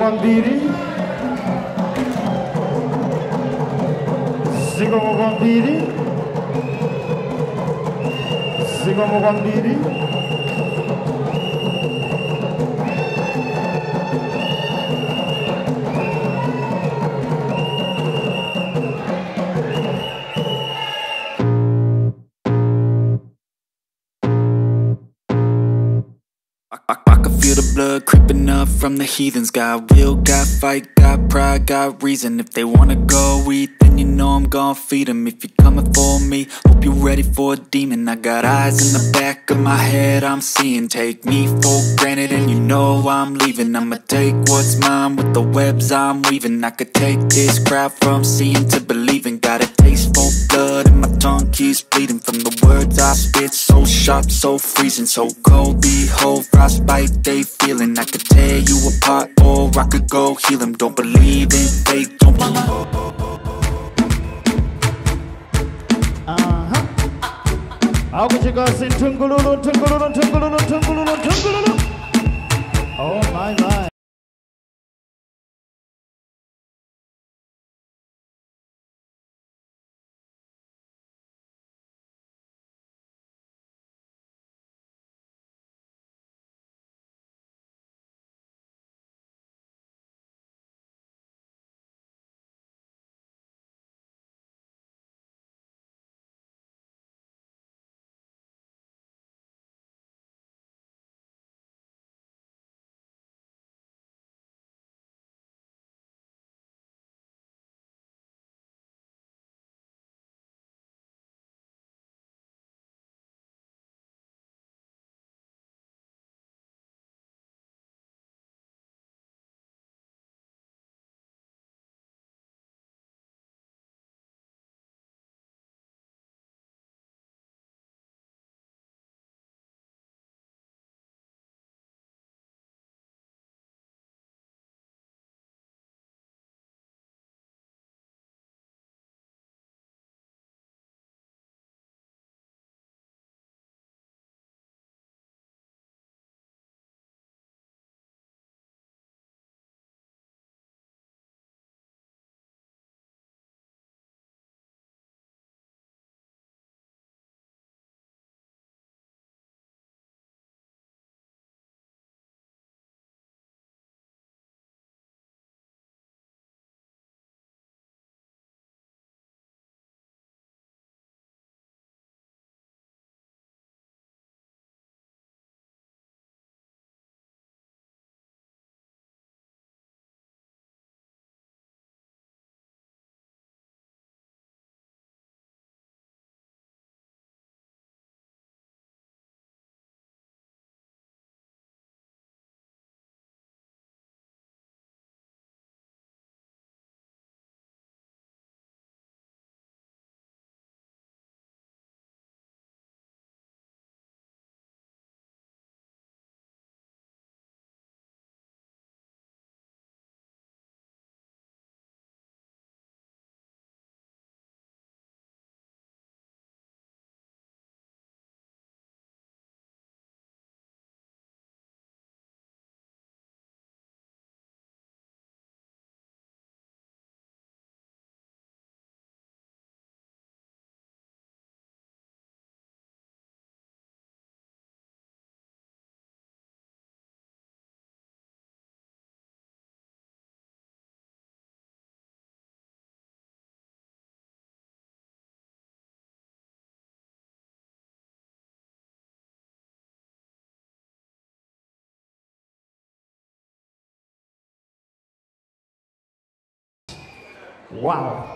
kwambiri, zikomo kwambiri, zikomo kwambiri. I can feel the blood creeping up from the heathens. Got will, got fight, got pride, got reason. If they wanna go eat, then you know I'm gon' feed them. If you're coming for me, hope you're ready for a demon. I got eyes in the back of my head, I'm seeing. Take me for granted and you know I'm leaving. I'ma take what's mine with the webs I'm weaving. I could take this crowd from seeing to believing. Got a taste for blood and my tongue keeps bleeding. From the words I spit, so sharp, so freezing. So cold, behold, frostbite they feeling. I could tear you apart or I could go heal them. Don't believe in fate, don't believe. How could you go sing Tungululu, Tungululu, Tungululu, Tungululu, Tungululu? Oh my. Wow.